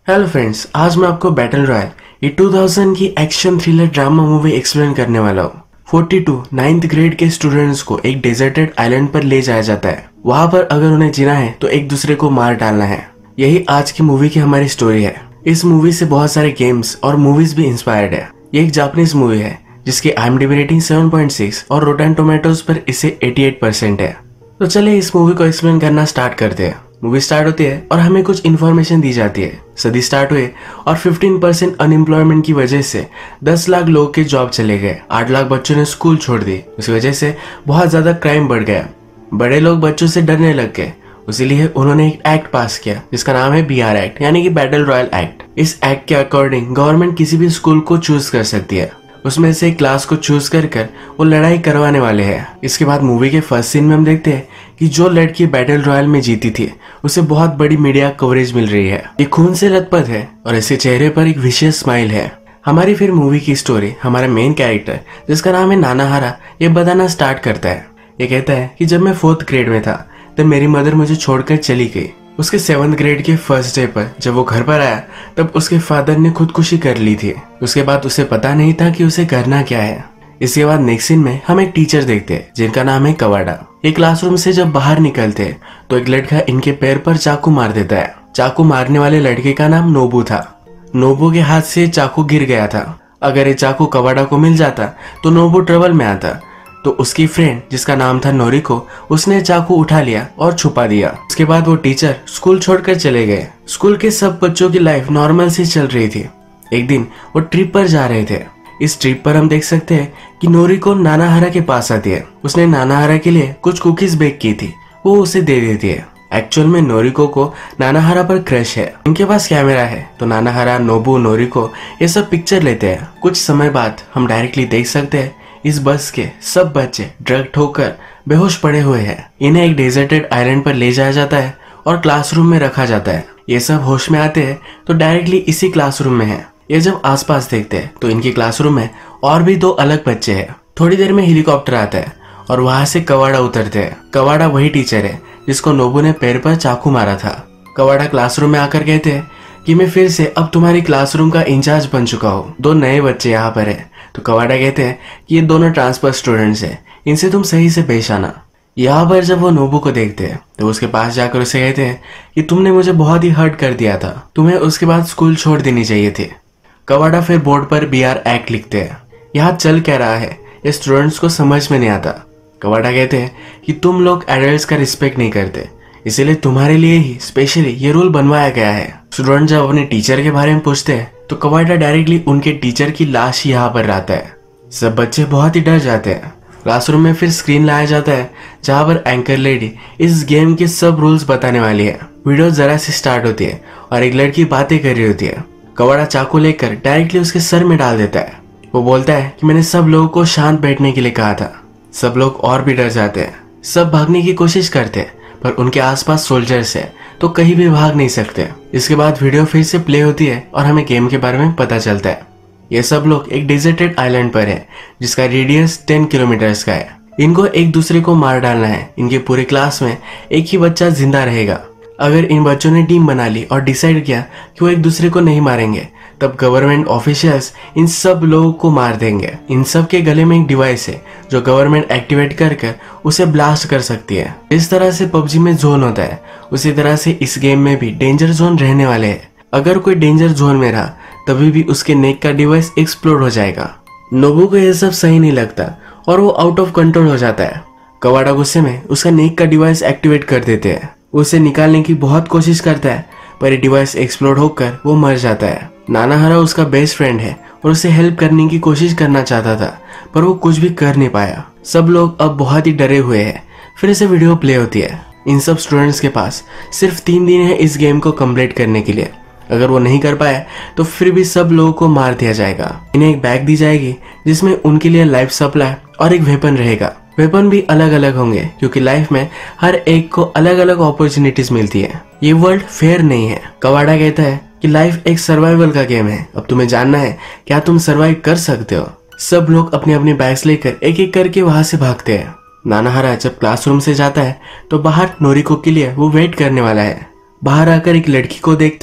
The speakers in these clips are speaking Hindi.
हेलो फ्रेंड्स, आज मैं आपको बैटल रॉयल ये 2000 की action thriller drama movie explain करने वाला हूँ। 42 9th ग्रेड के स्टूडेंट्स को एक डेजर्टेड आइलैंड पर ले जाया जाता है। वहाँ पर अगर उन्हें जीना है तो एक दूसरे को मार डालना है। यही आज की मूवी की हमारी स्टोरी है। इस मूवी से बहुत सारे गेम्स और मूवीज भी इंस्पायर्ड है। ये एक जापानीज मूवी है जिसकी IMDb रेटिंग 7.6 और रोटेन टोमेटोज पर इसे 88% है। तो चलिए इस मूवी को एक्सप्लेन करना स्टार्ट करते हैं। मूवी स्टार्ट होती है और हमें कुछ इन्फॉर्मेशन दी जाती है। सदी स्टार्ट हुए और 15% अनएम्प्लॉयमेंट की वजह से 10 लाख लोगों के जॉब चले गए। 8 लाख बच्चों ने स्कूल छोड़ दी। उस वजह से बहुत ज्यादा क्राइम बढ़ गया। बड़े लोग बच्चों से डरने लग गए, इसीलिए उन्होंने एक एक्ट पास किया जिसका नाम है BR एक्ट, यानी कि बैटल रॉयल एक्ट। इस एक्ट के अकॉर्डिंग गवर्नमेंट किसी भी स्कूल को चूज कर सकती है। उसमें से एक क्लास को चूज कर वो लड़ाई करवाने वाले हैं। इसके बाद मूवी के फर्स्ट सीन में हम देखते हैं कि जो लड़की बैटल रॉयल में जीती थी उसे बहुत बड़ी मीडिया कवरेज मिल रही है। ये खून से लथपथ है और इसके चेहरे पर एक विशेष स्माइल है। हमारी फिर मूवी की स्टोरी हमारा मेन कैरेक्टर जिसका नाम है नानाहारा ये बताना स्टार्ट करता है। ये कहता है कि जब मैं 4th ग्रेड में था तब मेरी मदर मुझे छोड़कर चली गई। उसके 7th ग्रेड के फर्स्ट डे पर जब वो घर पर आया तब उसके फादर ने खुदकुशी कर ली थी। उसके बाद उसे पता नहीं था कि उसे करना क्या है। इसके बाद नेक्स्ट सीन में हम एक टीचर देखते हैं जिनका नाम है कवाडा। एक क्लासरूम से जब बाहर निकलते हैं तो एक लड़का इनके पैर पर चाकू मार देता है। चाकू मारने वाले लड़के का नाम नोबू था। नोबू के हाथ से चाकू गिर गया था। अगर ये चाकू कवाडा को मिल जाता तो नोबू ट्रबल में आता। तो उसकी फ्रेंड जिसका नाम था नोरिको उसने चाकू उठा लिया और छुपा दिया। उसके बाद वो टीचर स्कूल छोड़कर चले गए। स्कूल के सब बच्चों की लाइफ नॉर्मल से चल रही थी। एक दिन वो ट्रिप पर जा रहे थे। इस ट्रिप पर हम देख सकते हैं कि नोरिको नानाहारा के पास आती है। उसने नानाहारा के लिए कुछ कुकीज बेक की थी, वो उसे दे देती है। एक्चुअल में नोरिको को नानाहारा पर क्रश है। उनके पास कैमरा है तो नानाहारा, नोबू, नोरिको ये सब पिक्चर लेते हैं। कुछ समय बाद हम डायरेक्टली देख सकते हैं इस बस के सब बच्चे ड्रग ठोकर बेहोश पड़े हुए हैं। इन्हें एक डेजर्टेड आइलैंड पर ले जाया जाता है और क्लासरूम में रखा जाता है। ये सब होश में आते हैं तो डायरेक्टली इसी क्लासरूम में है। ये जब आसपास देखते हैं तो इनकी क्लासरूम में और भी 2 अलग बच्चे हैं। थोड़ी देर में हेलीकॉप्टर आता है और वहां से कवाडा उतरते हैं। कवाडा वही टीचर है जिसको नोबू ने पैर पर चाकू मारा था। कवाडा क्लासरूम में आकर कहते हैं कि मैं फिर से अब तुम्हारी क्लासरूम का इंचार्ज बन चुका हूँ। 2 नए बच्चे यहाँ पर है। तो कवाडा कहते हैं कि ये दोनों ट्रांसफर स्टूडेंट्स हैं, इनसे तुम सही से पेश आना। यहाँ पर जब वो नोबू को देखते हैं तो उसके पास जाकर उसे कहते हैं कि तुमने मुझे बहुत ही हर्ट कर दिया था, तुम्हें उसके बाद स्कूल छोड़ देनी चाहिए थी। कवाडा फिर बोर्ड पर BR एक्ट लिखते हैं। यहाँ चल क्या रहा है ये स्टूडेंट्स को समझ में नहीं आता। कवाडा कहते हैं कि तुम लोग एडल्ट्स का रिस्पेक्ट नहीं करते, इसीलिए तुम्हारे लिए ही स्पेशली ये रूल बनवाया गया है। स्टूडेंट जब अपने टीचर के बारे में पूछते हैं तो कवाडा डायरेक्टली उनके टीचर की लाश यहाँ पर लाता है। सब बच्चे बहुत ही डर जाते हैं। क्लासरूम में फिर स्क्रीन लाया जाता है जहाँ पर एंकर लेडी इस गेम के सब रूल्स बताने वाली है। वीडियो जरा से स्टार्ट होती है और एक लड़की बातें कर रही होती है। कवाडा चाकू लेकर डायरेक्टली उसके सर में डाल देता है। वो बोलता है कि मैंने सब लोगों को शांत बैठने के लिए कहा था। सब लोग और भी डर जाते हैं। सब भागने की कोशिश करते हैं पर उनके आसपास सोल्जर्स है तो कहीं भी भाग नहीं सकते। इसके बाद वीडियो फिर से प्ले होती है और हमें गेम के बारे में पता चलता है। ये सब लोग एक डेजर्टेड आइलैंड पर है जिसका रेडियस 10 किलोमीटर्स का है। इनको एक दूसरे को मार डालना है। इनके पूरे क्लास में एक ही बच्चा जिंदा रहेगा। अगर इन बच्चों ने टीम बना ली और डिसाइड किया कि वो एक दूसरे को नहीं मारेंगे तब गवर्नमेंट ऑफिशियल्स इन सब लोगों को मार देंगे। इन सब के गले में एक डिवाइस है जो गवर्नमेंट एक्टिवेट कर उसे ब्लास्ट कर सकती है। इस तरह से PUBG में जोन होता है उसी तरह से इस गेम में भी डेंजर जोन रहने वाले हैं। अगर कोई डेंजर जोन में रहा तभी भी उसके नेक का डिवाइस एक्सप्लोड हो जाएगा। नोबू को यह सब सही नहीं लगता और वो आउट ऑफ कंट्रोल हो जाता है। कवाडा गुस्से में उसका नेक का डिवाइस एक्टिवेट कर देते हैं। उसे निकालने की बहुत कोशिश करता है पर ये डिवाइस एक्सप्लोड होकर वो मर जाता है। नानाहारा उसका बेस्ट फ्रेंड है और उसे हेल्प करने की कोशिश करना चाहता था पर वो कुछ भी कर नहीं पाया। सब लोग अब बहुत ही डरे हुए हैं। फिर से वीडियो प्ले होती है। इन सब स्टूडेंट्स के पास सिर्फ 3 दिन है इस गेम को कंप्लीट करने के लिए। अगर वो नहीं कर पाए तो फिर भी सब लोगों को मार दिया जाएगा। इन्हें एक बैग दी जाएगी जिसमें उनके लिए लाइफ सप्लाई और एक वेपन रहेगा। वेपन भी अलग अलग होंगे क्योंकि लाइफ में हर एक को अलग अलग अपॉर्चुनिटीज मिलती है। ये वर्ल्ड फेयर नहीं है। कवाडा कहता है कि लाइफ एक सर्वाइवल का गेम है। अब तुम्हें जानना है क्या तुम सर्वाइव कर सकते हो। सब लोग अपने अपने बैग्स लेकर एक एक करके वहां से भागते हैं। नानाहारा जब क्लासरूम से जाता है तो बाहर नोरिको के लिए वो वेट करने वाला है। बाहर आकर एक लड़की को देखता है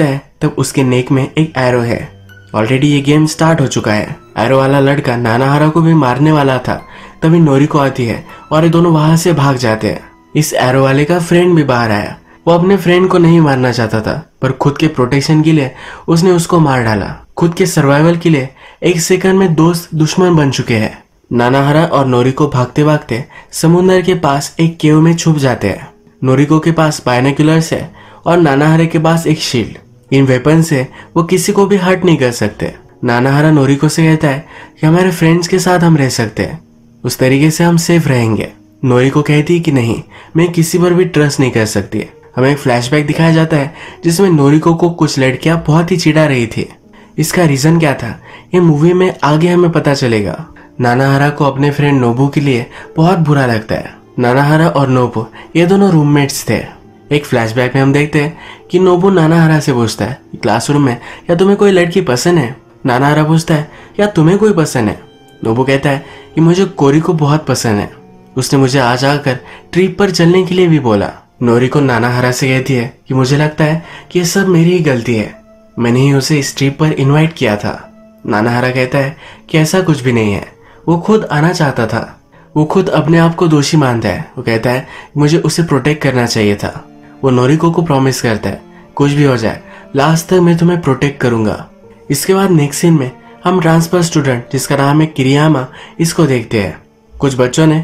तब उसके नेक में एक एरो है। ऑलरेडी ये गेम स्टार्ट हो चुका है। एरो वाला लड़का नानाहारा को भी मारने वाला था, तभी नोरिको आती है और ये दोनों वहां से भाग जाते हैं। इस एरो वाले का फ्रेंड भी बाहर आया। वो अपने फ्रेंड को नहीं मारना चाहता था, पर खुद के प्रोटेक्शन के लिए उसने उसको मार डाला। खुद के सर्वाइवल के लिए एक सेकंड में दोस्त दुश्मन बन चुके हैं। नानाहारा और नोरिको भागते भागते समुद्र के पास एक केव में छुप जाते हैं। नोरिको के पास बायनोक्यूलर्स है और नानाहारा के पास एक शील्ड। इन वेपन से वो किसी को भी हर्ट नहीं कर सकते। नानाहारा नोरिको से कहता है कि हमारे फ्रेंड्स के साथ हम रह सकते हैं, उस तरीके से हम सेफ रहेंगे। नोरिको कहती है कि नहीं, मैं किसी पर भी ट्रस्ट नहीं कर सकती। हमें एक फ्लैशबैक दिखाया जाता है जिसमें नोरिको को कुछ लड़कियां बहुत ही चिढ़ा रही थी। इसका रीजन क्या था ये मूवी में आगे हमें पता चलेगा। नानाहारा को अपने फ्रेंड नोबू के लिए बहुत बुरा लगता है। नानाहारा और नोबू ये दोनों रूममेट्स थे। एक फ्लैशबैक में हम देखते हैं कि नोबू नानाहारा से पूछता है क्लासरूम में या तुम्हें कोई लड़की पसंद है। नानाहारा पूछता है या तुम्हें कोई पसंद है। नोबू कहता है कि मुझे कोरिको बहुत पसंद है, उसने मुझे आज आकर ट्रिप पर चलने के लिए भी बोला। नोरिको नानाहारा से कहती है कि मुझे लगता है कि ये सब मेरी ही गलती है, मैंने ही उसे इस ट्रिप पर इनवाइट किया था। नानाहारा कहता है कि ऐसा कुछ भी नहीं है, वो खुद आना चाहता था। वो खुद अपने आप को दोषी मानता है। वो कहता है मुझे उसे प्रोटेक्ट करना चाहिए था। वो नोरिको को प्रॉमिस करता है कुछ भी हो जाए लास्ट तक मैं तुम्हें प्रोटेक्ट करूंगा। इसके बाद नेक्स्ट सीन में हम ट्रांसफर स्टूडेंट जिसका नाम है किरियामा इसको देखते हैं। कुछ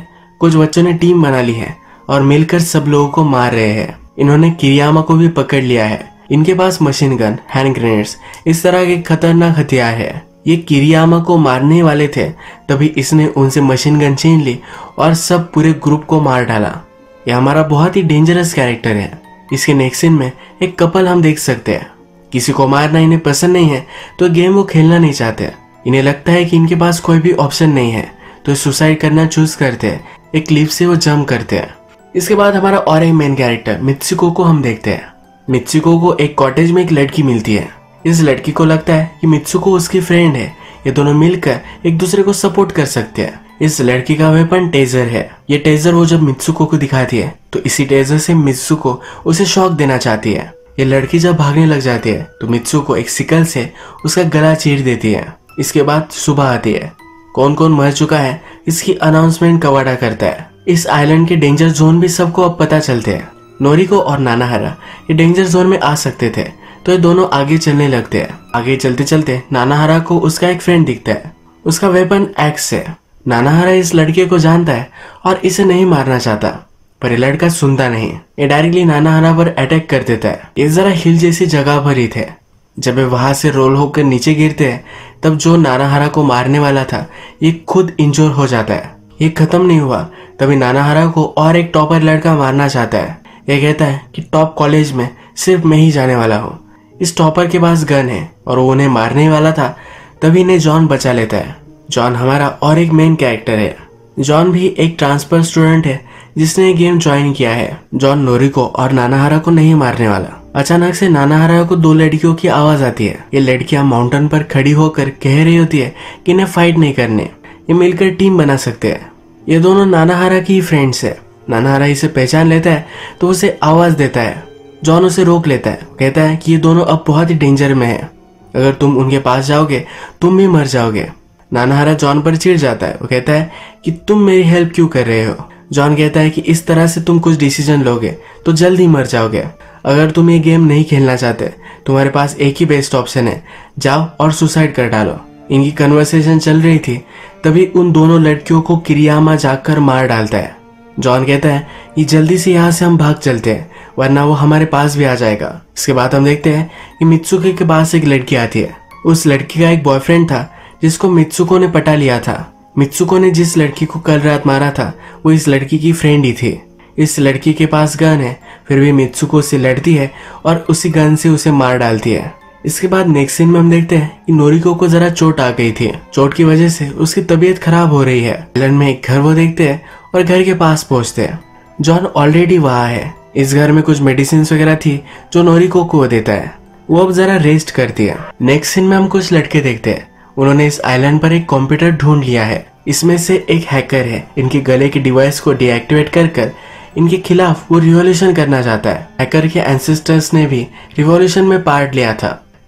बच्चों ने टीम बना ली है और मिलकर सब लोगों को मार रहे हैं। इन्होंने किरियामा को भी पकड़ लिया है। इनके पास मशीन गन, हैंड ग्रेनेड्स, इस तरह के खतरनाक हथियार है। ये किरियामा को मारने वाले थे, तभी इसने उनसे मशीन गन छीन ली और सब पूरे ग्रुप को मार डाला। ये हमारा बहुत ही डेंजरस कैरेक्टर है। इसके नेक्स्ट सीन में एक कपल हम देख सकते हैं। किसी को मारना इन्हें पसंद नहीं है तो गेम वो खेलना नहीं चाहते। इन्हें लगता है कि इनके पास कोई भी ऑप्शन नहीं है तो सुसाइड करना चूज करते हैं। एक क्लिफ से वो जंप करते हैं। इसके बाद हमारा और एक मेन कैरेक्टर मित्सुको को हम देखते हैं। मित्सुको को एक कॉटेज में एक लड़की मिलती है। इस लड़की को लगता है कि मित्सुको उसकी फ्रेंड है, ये दोनों मिलकर एक दूसरे को सपोर्ट कर सकते हैं। इस लड़की का वेपन टेजर है। ये टेजर वो जब मित्सुको को दिखाती है तो इसी टेजर से मित्सुको उसे शॉक देना चाहती है। ये लड़की जब भागने लग जाती है तो मित्सुको एक सिकल से उसका गला चीर देती है। इसके बाद सुबह आती है। कौन कौन मर चुका है इसकी अनाउंसमेंट कवाडा करता है। इस आइलैंड के डेंजर जोन भी सबको अब पता चलते हैं। नोरिको और नानाहारा ये डेंजर जोन में आ सकते थे तो ये दोनों आगे चलने लगते हैं। आगे चलते चलते नानाहारा को उसका एक फ्रेंड दिखता है। उसका वेपन एक्स है। नानाहारा इस लड़के को जानता है और इसे नहीं मारना चाहता, पर ये लड़का सुनता नहीं। ये डायरेक्टली नानाहारा पर अटैक कर देता है। ये जरा हिल जैसी जगह पर ही थे। जब वे वहां से रोल होकर नीचे गिरते हैं तब जो नानाहारा को मारने वाला था ये खुद इंजोर हो जाता है। ये खत्म नहीं हुआ तभी नानाहारा को और एक टॉपर लड़का मारना चाहता है। ये कहता है कि टॉप कॉलेज में सिर्फ मैं ही जाने वाला हूँ। इस टॉपर के पास गन है और वो उन्हें मारने वाला था, तभी इन्हें जॉन बचा लेता है। जॉन हमारा और एक मेन कैरेक्टर है। जॉन भी एक ट्रांसफर स्टूडेंट है जिसने ये गेम ज्वाइन किया है। जॉन नोरिको और नानाहारा को नहीं मारने वाला। अचानक से नानाहारा को दो लड़कियों की आवाज आती है। ये लड़कियां माउंटेन पर खड़ी होकर कह रही होती है कि इन्हें फाइट नहीं करने, ये मिलकर टीम बना सकते हैं। ये दोनों नानाहारा की ही फ्रेंड्स है। नानाहारा इसे पहचान लेता है तो उसे आवाज देता है। जॉन उसे रोक लेता है, कहता है कि ये दोनों अब बहुत ही डेंजर में है, अगर तुम उनके पास जाओगे तुम भी मर जाओगे। नानाहारा जॉन पर चिढ़ जाता है। वो कहता है कि तुम मेरी हेल्प क्यों कर रहे हो। जॉन कहता है कि इस तरह से तुम कुछ डिसीजन लोगे तो जल्द ही मर जाओगे। अगर तुम ये गेम नहीं खेलना चाहते तुम्हारे पास एक ही बेस्ट ऑप्शन है, जाओ और सुसाइड कर डालो। इनकी कन्वर्सेशन चल रही थी तभी उन दोनों लड़कियों को किरियामा जाकर मार डालता है। जॉन कहता है कि जल्दी से यहाँ से हम भाग चलते हैं वरना वो हमारे पास भी आ जाएगा। इसके बाद हम देखते हैं कि मित्सुको के पास एक लड़की आती है। उस लड़की का एक बॉयफ्रेंड था जिसको मित्सुको ने पटा लिया था। मित्सुको ने जिस लड़की को कल रात मारा था वो इस लड़की की फ्रेंड ही थी। इस लड़की के पास गन है, फिर भी मित्सुको से लड़ती है और उसी गन से उसे मार डालती है। इसके बाद नेक्स्ट सीन में हम देखते हैं कि नोरिको को जरा चोट आ गई थी। चोट की वजह से उसकी तबीयत खराब हो रही है। आइलैंड में एक घर वो देखते हैं और घर के पास पहुंचते हैं। जॉन ऑलरेडी वहां है। इस घर में कुछ मेडिसिन वगैरह थी जो नोरिको को देता है। वो अब जरा रेस्ट करती है। नेक्स्ट सीन में हम कुछ लड़के देखते हैं। उन्होंने इस आइलैंड पर एक कंप्यूटर ढूंढ लिया है। इसमें से एक हैकर है। इनके गले के डिवाइस को डीएक्टिवेट कर इनके खिलाफ वो रिवॉल्यूशन करना चाहता है। हैकर के एंसेस्टर्स ने भी रिवॉल्यूशन में पार्ट लिया था।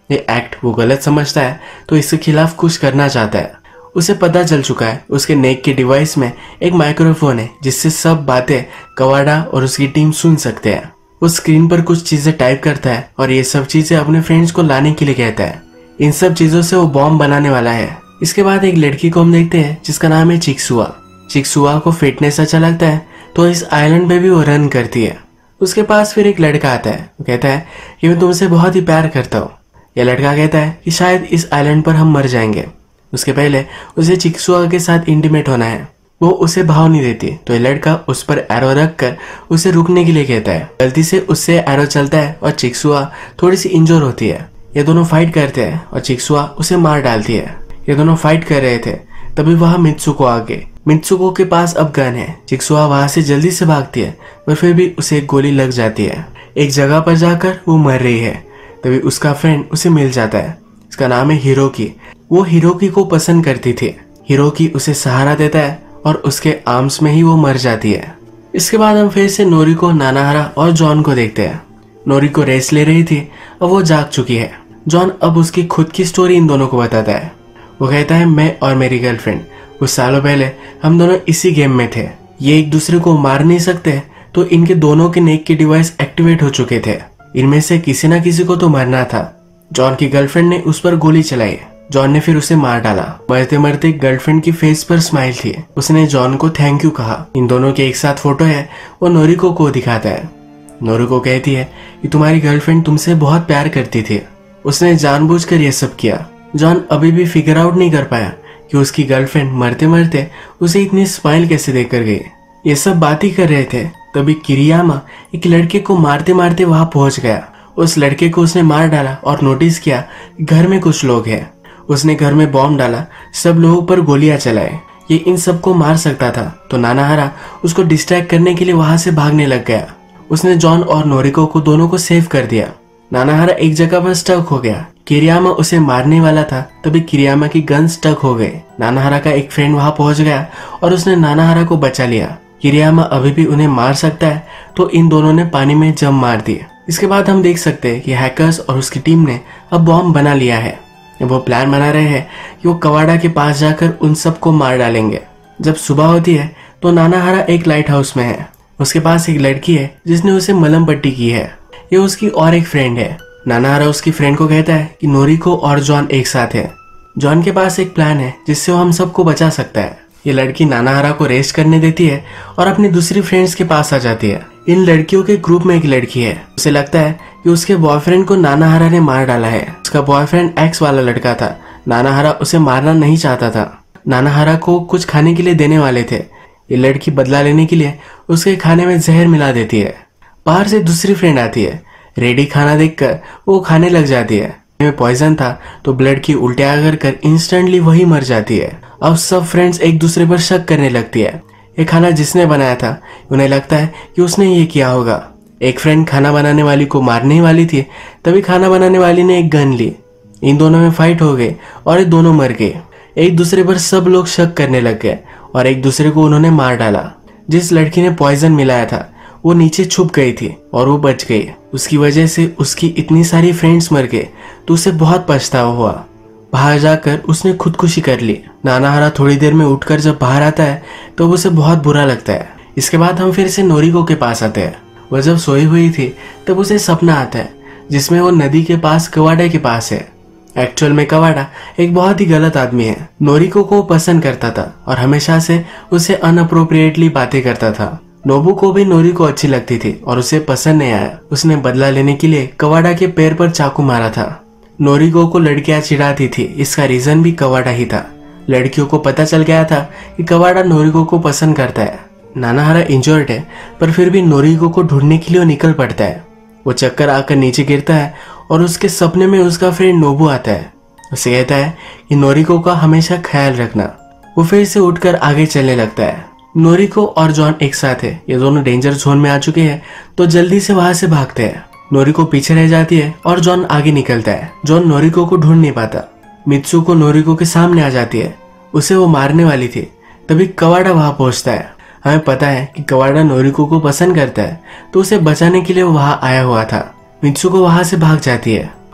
ये एक्ट वो गलत समझता है तो इसके खिलाफ कुछ करना चाहता है। उसे पता चल चुका है उसके नेक के डिवाइस में एक माइक्रोफोन है जिससे सब बातें कवाडा और उसकी टीम सुन सकते हैं। वो स्क्रीन पर कुछ चीजें टाइप करता है और ये सब चीजें अपने फ्रेंड्स को लाने के लिए कहता है। इन सब चीजों से वो बॉम्ब बनाने वाला है। इसके बाद एक लड़की को हम देखते हैं जिसका नाम है चिक्सुआ। चिक्सुआ को फिटनेस अच्छा लगता है तो इस आइलैंड पे भी वो रन करती है। उसके पास फिर एक लड़का आता है। वो कहता है कि मैं तुमसे बहुत ही प्यार करता हूँ। यह लड़का कहता है कि शायद इस आइलैंड पर हम मर जाएंगे, उसके पहले उसे चिक्सुआ के साथ इंटीमेट होना है। वो उसे भाव नहीं देती तो ये लड़का उस पर एरो रख कर उसे रुकने के लिए कहता है। गलती से उससे एरो चलता है और चिक्सुआ थोड़ी सी इंजोर होती है। ये दोनों फाइट करते हैं और चिक्सुआ उसे मार डालती है। ये दोनों फाइट कर रहे थे तभी वहां मित्सुको आ गए। मित्सुको के पास अब गन है। चिक्सुआ वहां से जल्दी से भागती है पर फिर भी उसे एक गोली लग जाती है। एक जगह पर जाकर वो मर रही है तभी उसका फ्रेंड उसे मिल जाता है। इसका नाम है हिरोकी। वो हिरोकी को पसंद करती थी। हिरोकी उसे सहारा देता है और उसके आर्म्स में ही वो मर जाती है। इसके बाद हम फिर से नोरिको, नानाहारा और जॉन को देखते हैं। नोरिको रेस्ट ले रही थी और वो जाग चुकी है। जॉन अब उसकी खुद की स्टोरी इन दोनों को बताता है। वो कहता है मैं और मेरी गर्लफ्रेंड कुछ सालों पहले हम दोनों इसी गेम में थे। ये एक दूसरे को मार नहीं सकते तो इनके दोनों के नेक के डिवाइस एक्टिवेट हो चुके थे। इनमें से किसी ना किसी को तो मरना था। जॉन की गर्लफ्रेंड ने उस पर गोली चलाई। जॉन ने फिर उसे मार डाला। मरते मरते गर्लफ्रेंड की फेस पर स्माइल थी। उसने जॉन को थैंक यू कहा। इन दोनों के एक साथ फोटो है। वो नोरिको को दिखाता है। नोरिको कहती है कि तुम्हारी गर्लफ्रेंड तुमसे बहुत प्यार करती थी, उसने जानबूझकर यह सब किया। जॉन अभी भी फिगर आउट नहीं कर पाया कि उसकी गर्लफ्रेंड मरते मरते उसे इतनी स्माइल कैसे देकर गई। ये सब बात ही कर रहे थे तभी किरियामा एक लड़के को मारते मारते वहां पहुंच गया। उस लड़के को उसने मार डाला और नोटिस किया कि घर में कुछ लोग हैं। उसने घर में बॉम्ब डाला, सब लोगों पर गोलियां चलाए। ये इन सबको मार सकता था तो नानाहारा उसको डिस्ट्रैक्ट करने के लिए वहां से भागने लग गया। उसने जॉन और नोरिको को दोनों को सेव कर दिया। नानाहारा एक जगह पर स्टक हो गया। किरियामा उसे मारने वाला था तभी किरियामा की गन स्टक हो गई। नानाहारा का एक फ्रेंड वहां पहुंच गया और उसने नानाहारा को बचा लिया। किरियामा अभी भी उन्हें मार सकता है तो इन दोनों ने पानी में जंप मार दी। इसके बाद हम देख सकते हैं कि हैकर्स और उसकी टीम ने अब बॉम्ब बना लिया है। वो प्लान बना रहे हैं कि वो कवाडा के पास जाकर उन सबको मार डालेंगे। जब सुबह होती है तो नानाहारा एक लाइट हाउस में है। उसके पास एक लड़की है जिसने उसे मलम पट्टी की है। ये उसकी और एक फ्रेंड है। नानाहारा उसकी फ्रेंड को कहता है कि नोरिको और जॉन एक साथ है। जॉन के पास एक प्लान है जिससे वो हम सबको बचा सकता है। ये लड़की नानाहारा को रेस्ट करने देती है और अपनी दूसरी फ्रेंड्स के पास आ जाती है। इन लड़कियों के ग्रुप में एक लड़की है। उसे लगता है कि उसके बॉयफ्रेंड को नानाहारा ने मार डाला है। उसका बॉयफ्रेंड एक्स वाला लड़का था। नानाहारा उसे मारना नहीं चाहता था। नानाहारा को कुछ खाने के लिए देने वाले थे। ये लड़की बदला लेने के लिए उसके खाने में जहर मिला देती है। बाहर से दूसरी फ्रेंड आती है। रेडी खाना देखकर वो खाने लग जाती है। में पॉइजन था तो ब्लड की उल्टियाँ कर इंस्टेंटली वही मर जाती है। अब सब फ्रेंड्स एक दूसरे पर शक करने लगती है। ये खाना जिसने बनाया था उन्हें लगता है कि उसने ये किया होगा। एक फ्रेंड खाना बनाने वाली को मारने वाली थी तभी खाना बनाने वाली ने एक गन ली। इन दोनों में फाइट हो गई और ये दोनों मर गए। एक दूसरे पर सब लोग शक करने लग गए और एक दूसरे को उन्होंने मार डाला। जिस लड़की ने पॉइजन मिलाया था वो नीचे छुप गई थी और वो बच गई। उसकी वजह से उसकी इतनी सारी फ्रेंड्स मर गए तो उसे बहुत पछतावा हुआ। बाहर जाकर उसने खुदकुशी कर ली। नानाहारा थोड़ी देर में उठकर जब बाहर आता है तो उसे बहुत बुरा लगता है। इसके बाद हम फिर से नोरिको के पास आते हैं। वह जब सोई हुई थी तब उसे सपना आता है जिसमें वो नदी के पास कवाडा के पास है। एक्चुअल में कवाडा एक बहुत ही गलत आदमी है। नोरिको को पसंद करता था और हमेशा से उसे अनअप्रोप्रिएटली बातें करता था। नोबू को भी नोरिको अच्छी लगती थी और उसे पसंद नहीं आया। उसने बदला लेने के लिए कवाडा के पैर पर चाकू मारा था। नोरिको को लड़कियां चिढ़ाती थी, इसका रीजन भी कवाडा ही था। लड़कियों को पता चल गया था कि कवाडा नोरिको को पसंद करता है। नानाहारा इंजर्ड है पर फिर भी नोरिको को ढूंढने के लिए वो निकल पड़ता है। वो चक्कर आकर नीचे गिरता है और उसके सपने में उसका फ्रेंड नोबू आता है। उसे कहता है कि नोरिको का हमेशा ख्याल रखना। वो फिर से उठकर आगे चलने लगता है। नोरिको और जॉन एक साथ है। ये दोनों डेंजर जोन में आ चुके हैं तो जल्दी से वहां से भागते हैं। नोरिको पीछे रह जाती है और जॉन आगे निकलता है। जॉन नोरिको को ढूंढ नहीं पाता। मित्सुको नोरिको के सामने आ जाती है। उसे वो मारने वाली थी तभी कवाडा वहां पहुंचता है। हमें पता है कि कवाडा नोरिको को पसंद करता है तो उसे बचाने के लिए वो वहां आया हुआ था। मित्सुको वहां से भाग जाती है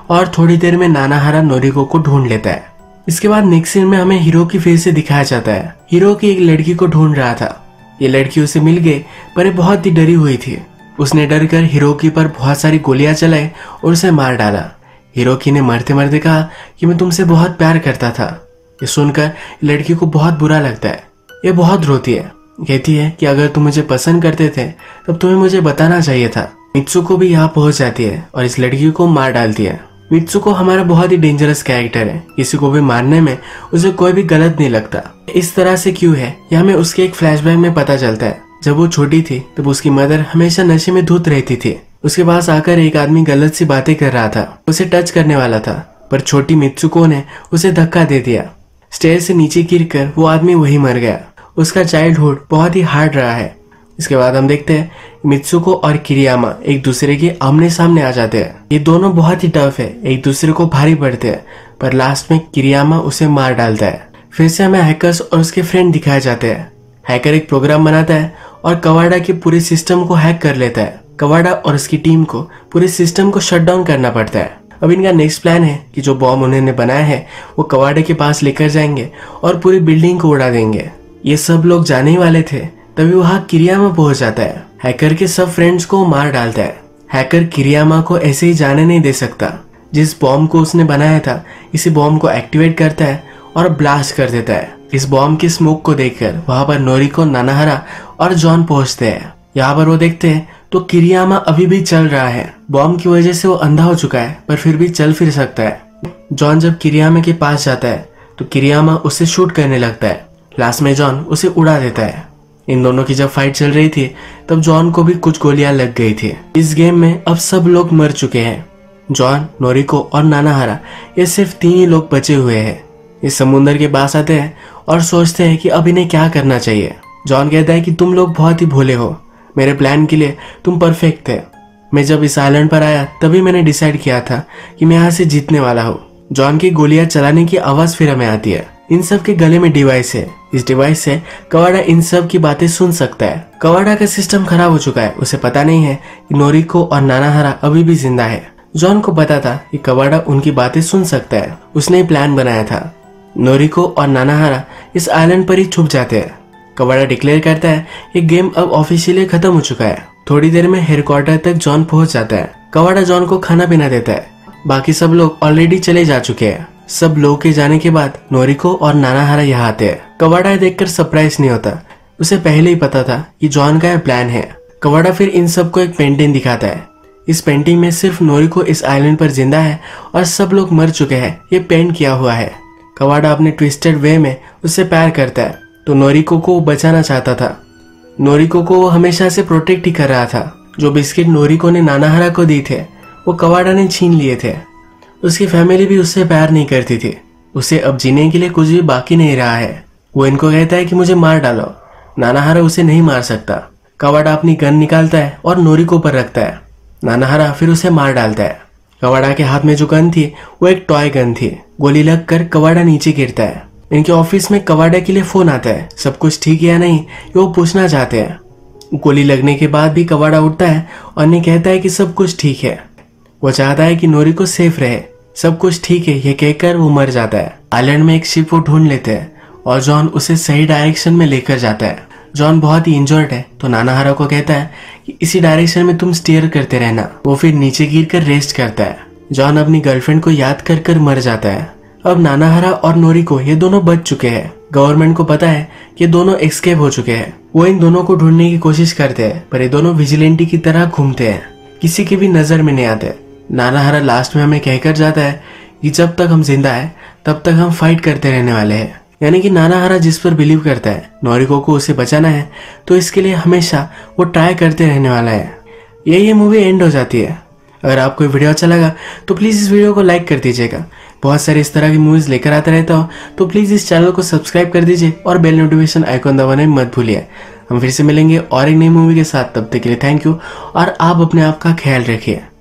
और थोड़ी देर में नानाहारा नोरिको को ढूंढ लेता है। इसके बाद नेक्स्ट सीन में हमें हीरो की फेस से दिखाया जाता है। हीरो की एक लड़की को ढूंढ रहा था। ये लड़की उसे मिल गई पर ये बहुत ही डरी हुई थी। उसने डर कर हिरोकी पर बहुत सारी गोलियां चलाई और उसे मार डाला। हिरोकी ने मरते मरते कहा कि मैं तुमसे बहुत प्यार करता था। ये सुनकर लड़की को बहुत बुरा लगता है। ये बहुत रोती है, कहती है कि अगर तुम मुझे पसंद करते थे तब तुम्हें मुझे बताना चाहिए था। मित्सुको भी यहाँ पहुंच जाती है और इस लड़की को मार डालती है। मित्सुको हमारा बहुत ही डेंजरस कैरेक्टर है। किसी को भी मारने में उसे कोई भी गलत नहीं लगता। इस तरह से क्यों है यह हमें उसके एक फ्लैशबैक में पता चलता है। जब वो छोटी थी तब उसकी मदर हमेशा नशे में धुत रहती थी। उसके पास आकर एक आदमी गलत सी बातें कर रहा था, उसे टच करने वाला था, पर छोटी मित्सुको ने उसे धक्का दे दिया। स्टेयर से नीचे गिरकर वो आदमी वही मर गया। उसका चाइल्डहुड बहुत ही हार्ड रहा है। इसके बाद हम देखते हैं मित्सुको और किरियामा एक दूसरे के आमने सामने आ जाते हैं। ये दोनों बहुत ही टफ है, एक दूसरे को भारी पड़ते हैं, पर लास्ट में किरियामा उसे मार डालता है। फिर से हमें हैकर्स और उसके फ्रेंड दिखाए जाते हैं। हैकर एक प्रोग्राम बनाता है और कवाडा के पूरे सिस्टम को हैक कर लेता है। कवाडा और उसकी टीम को पूरे सिस्टम को शट डाउन करना पड़ता है। अब इनका नेक्स्ट प्लान है कि जो बॉम्ब उन्होंने बनाया है वो कवाडा के पास लेकर जाएंगे और पूरी बिल्डिंग को उड़ा देंगे। ये सब लोग जाने ही वाले थे, तभी वहां किरियामा पहुंच जाता है। हैकर के सब फ्रेंड्स को मार डालता है। हैकर किरियामा को ऐसे ही जाने नहीं दे सकता। जिस बॉम्ब को उसने बनाया था इसी बॉम्ब को एक्टिवेट करता है और ब्लास्ट कर देता है। इस बॉम्ब की स्मोक को देखकर वहां पर नोरिको, नानाहारा और जॉन पहुंचते हैं। यहाँ पर वो देखते हैं तो किरियामा अभी भी चल रहा है। बॉम्ब की वजह से वो अंधा हो चुका है पर फिर भी चल फिर सकता है। जॉन जब किरियामा के पास जाता है तो किरियामा उसे शूट करने लगता है। लास्ट में जॉन उसे उड़ा देता है। इन दोनों की जब फाइट चल रही थी तब जॉन को भी कुछ गोलियां लग गई थी। इस गेम में अब सब लोग मर चुके हैं। जॉन, नोरिको और नानाहारा ये सिर्फ 3 ही लोग बचे हुए हैं। इस समुद्र के पास आते हैं और सोचते हैं कि अब इन्हें क्या करना चाहिए। जॉन कहता है कि तुम लोग बहुत ही भोले हो, मेरे प्लान के लिए तुम परफेक्ट थे। मैं जब इस आइलैंड पर आया तभी मैंने डिसाइड किया था कि मैं यहाँ से जीतने वाला हूँ। जॉन की गोलियां चलाने की आवाज फिर हमें आती है। इन सब के गले में डिवाइस है। इस डिवाइस से कवाडा इन सब की बातें सुन सकता है। कवाडा का सिस्टम खराब हो चुका है, उसे पता नहीं है कि नोरिको और नानाहारा अभी भी जिंदा है। जॉन को पता था कि कवाडा उनकी बातें सुन सकता है, उसने ही प्लान बनाया था। नोरिको और नानाहारा इस आइलैंड पर ही छुप जाते हैं। कवाडा डिक्लेयर करता है ये गेम अब ऑफिशियली खत्म हो चुका है। थोड़ी देर में हेडक्वार्टर तक जॉन पहुंच जाता है। कवाडा जॉन को खाना पीना देता है। बाकी सब लोग ऑलरेडी चले जा चुके हैं। सब लोग के जाने के बाद नोरिको और नानाहारा यहाँ आते हैं। कवाडा देखकर सरप्राइज नहीं होता, उसे पहले ही पता था कि जॉन का यह प्लान है। कवाडा फिर इन सबको एक पेंटिंग दिखाता है। इस पेंटिंग में सिर्फ नोरिको इस आइलैंड पर जिंदा है और सब लोग मर चुके हैं। ये पेंट किया हुआ है। कवाडा अपने ट्विस्टेड वे में उससे प्यार करता है तो नोरिको को वो बचाना चाहता था। नोरिको को वो हमेशा से प्रोटेक्ट ही कर रहा था। जो बिस्किट नोरिको ने नानाहारा को दी थे वो कवाडा ने छीन लिए थे। उसकी फैमिली भी उससे प्यार नहीं करती थी। उसे अब जीने के लिए कुछ भी बाकी नहीं रहा है। वो इनको कहता है कि मुझे मार डालो। नानाहारा उसे नहीं मार सकता। कवाडा अपनी गन निकालता है और नोरिको पर रखता है। नानाहारा फिर उसे मार डालता है। कवाडा के हाथ में जो गन थी वो एक टॉय गन थी। गोली लगकर कवाडा नीचे गिरता है। इनके ऑफिस में कवाडा के लिए फोन आता है, सब कुछ ठीक है या नहीं ये वो पूछना चाहते हैं। गोली लगने के बाद भी कवाडा उठता है और इन्हें कहता है कि सब कुछ ठीक है। वो चाहता है कि नोरिको सेफ रहे। सब कुछ ठीक है ये कहकर वो मर जाता है। आइलैंड में एक शिप वो ढूंढ लेते हैं और जॉन उसे सही डायरेक्शन में लेकर जाता है। जॉन बहुत ही इंजर्ड है तो नानाहारा को कहता है कि इसी डायरेक्शन में तुम स्टीयर करते रहना। वो फिर नीचे गिरकर रेस्ट करता है। जॉन अपनी गर्लफ्रेंड को याद कर कर मर जाता है। अब नानाहारा और नोरिको ये दोनों बच चुके हैं। गवर्नमेंट को पता है कि दोनों एस्केप हो चुके हैं। वो इन दोनों को ढूंढने की कोशिश करते हैं पर ये दोनों विजिलेंटी की तरह घूमते हैं, किसी की भी नजर में नहीं आते। नानाहारा लास्ट में हमें कहकर जाता है कि जब तक हम जिंदा है तब तक हम फाइट करते रहने वाले हैं। यानी कि नानाहारा जिस पर बिलीव करता है नोरिको को उसे बचाना है तो इसके लिए हमेशा वो ट्राई करते रहने वाला है। ये मूवी एंड हो जाती है। अगर आपको वीडियो अच्छा लगा तो प्लीज़ इस वीडियो को लाइक कर दीजिएगा। बहुत सारी इस तरह की मूवीज लेकर आता रहता हूँ तो प्लीज़ इस चैनल को सब्सक्राइब कर दीजिए और बेल नोटिफिकेशन आइकॉन दबाना मत भूलिए। हम फिर से मिलेंगे और एक नई मूवी के साथ। तब तक के लिए थैंक यू और आप अपने आप का ख्याल रखिए।